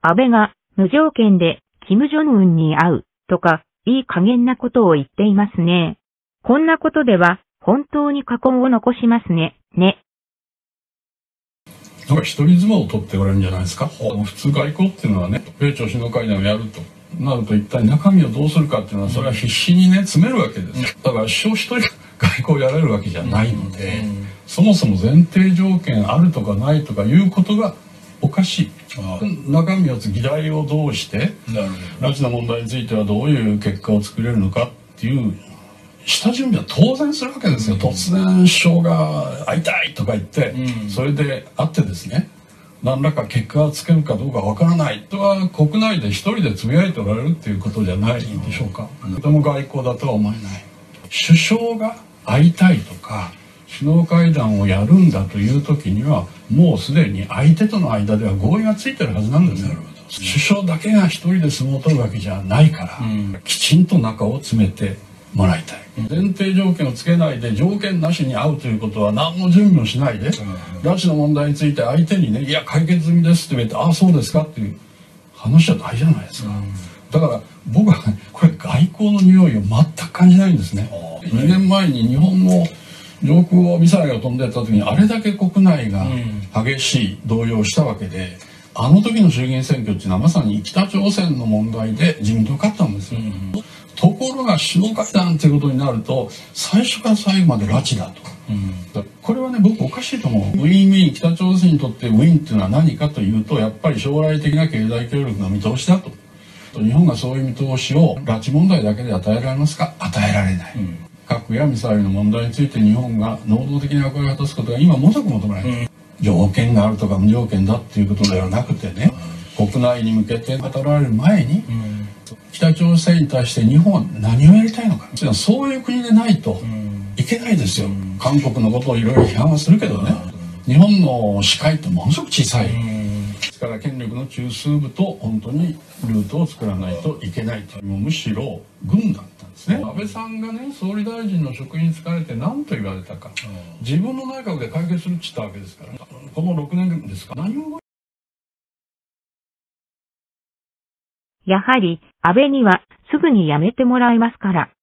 安倍が無条件で金正恩に会うとかいい加減なことを言っていますね。こんなことでは本当に禍根を残しますね。 なんか一人相撲を取っておられるんじゃないですか。普通外交っていうのはね、米朝首脳会談をやるとなると一体中身をどうするかっていうのはそれは必死にね詰めるわけです。だから首相一人外交をやれるわけじゃないので、そもそも前提条件あるとかないとかいうことがおかしい。中身を議題をどうして拉致の問題についてはどういう結果を作れるのかっていう下準備は当然するわけですよ。突然首相が会いたいとか言って、それで会ってですね何らか結果をつけるかどうかわからないとは国内で一人でつぶやいておられるっていうことじゃないでしょうか。とても外交だとは思えない。首相が会いたいとか首脳会談をやるんだという時にはもうすでに相手との間では合意がついてるはずなんですよ。首相だけが一人で相撲を取るわけじゃないから、きちんと中を詰めてもらいたい。前提条件をつけないで条件なしに会うということは何の準備もしないで、拉致の問題について相手にね「いや解決済みです」って言って「ああそうですか」っていう話じゃないじゃないですか。だから僕はこれ外交の匂いを全く感じないんですね。2年前に日本の上空をミサイルが飛んでった時にあれだけ国内が激しい動揺をしたわけで、あの時の衆議院選挙っていうのはまさに北朝鮮の問題で自民党勝ったんですよ。ところが首脳会談っていうことになると最初から最後まで拉致だと、これはね僕おかしいと思う。ウィンウィン、北朝鮮にとってウィンっていうのは何かというとやっぱり将来的な経済協力の見通しだと。日本がそういう見通しを拉致問題だけで与えられますか。与えられない。核やミサイルの問題について日本が能動的な役割を果たすことが今ものすごく求められている。条件があるとか無条件だっていうことではなくてね、国内に向けて語られる前に、北朝鮮に対して日本は何をやりたいのか、そういう国でないといけないですよ。韓国のことをいろいろ批判はするけどね、日本の視界ってものすごく小さい。ですから権力の中枢部と本当にルートを作らないといけないという、むしろ軍だったんですね。安倍さんがね総理大臣の職に就かれて何と言われたか、自分の内閣で解決するって言ったわけですから、この6年ですか何も。 やはり安倍にはすぐに辞めてもらいますから。